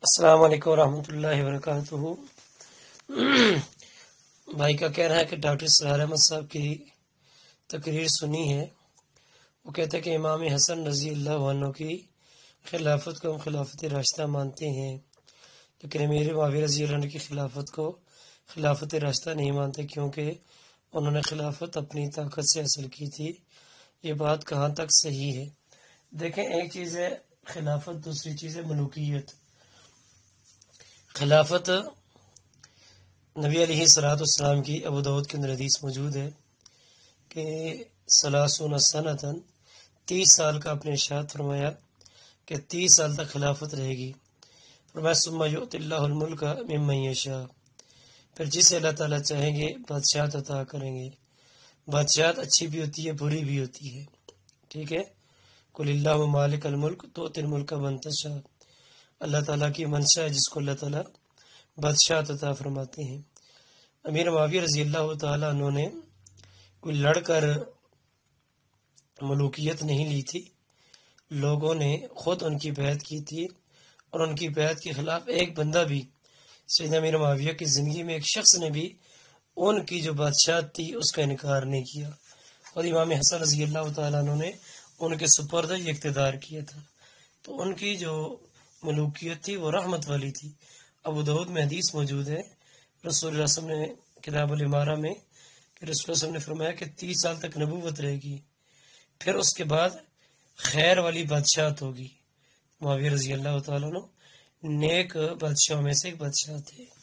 السلام علیکم ورحمۃ اللہ وبرکاتہ۔ بھائی کا کہنا ہے کہ ڈاکٹر سرار احمد صاحب کی تقریر سنی ہے، وہ کہتے ہیں کہ امام حسن رضی اللہ عنہ کی خلافت کو ہم خلافت راشدہ مانتے ہیں، لیکن امیر معاویہ رضی اللہ عنہ کی خلافت کو خلافت راشدہ نہیں مانتے کیونکہ انہوں نے خلافت اپنی طاقت سے حاصل کی تھی۔ یہ بات کہاں تک صحیح ہے؟ دیکھیں، ایک چیز ہے خلافت، دوسری چیز ہے ملوکیت۔ خلافت نبی علیہ السلام کی ابو داؤد کے اندر حدیث موجود ہے کہ 30 سنۃ 30 سال کا اپنے ارشاد فرمایا کہ 30 سال تک خلافت رہے گی۔ فرمایا ثم یؤتی اللہ الملک ممن یشاء، پھر جسے اللہ تعالیٰ چاہیں گے بادشاہت عطا کریں گے۔ بادشاہت اچھی بھی ہوتی ہے، بری بھی ہوتی ہے، ٹھیک ہے۔ قل اللہ مالک الملک تؤتی الملک من تشاء، اللہ تعالیٰ کی منشا ہے جس کو اللہ تعالیٰ بادشاہت عطا فرماتے ہیں۔ امیر معاویہ رضی اللہ تعالیٰ عنہ نے کوئی لڑ کر ملوکیت نہیں لی تھی، لوگوں نے خود ان کی بیعت کی تھی، اور ان کی بیعت کے خلاف ایک بندہ بھی، سیدنا امیر معاویہ کی زندگی میں ایک شخص نے بھی ان کی جو بادشاہت تھی اس کا انکار نہیں کیا، اور امام حسن رضی اللہ تعالیٰ عنہ نے ان کے سپرد یہ اقتدار کیا تھا۔ تو ان کی جو ملوکیت تھی وہ رحمت والی تھی۔ ابو داؤد میں حدیث موجود ہے، رسول اللہ صلی اللہ علیہ وسلم نے کتاب الامارہ میں کہ رسول اللہ صلی اللہ علیہ وسلم نے فرمایا کہ 30 سال تک نبوت رہے گی، پھر اس کے بعد خیر والی بادشاہت ہوگی۔ معاویہ رضی اللہ تعالیٰ عنہ نیک بادشاہوں میں سے ایک بادشاہ تھے۔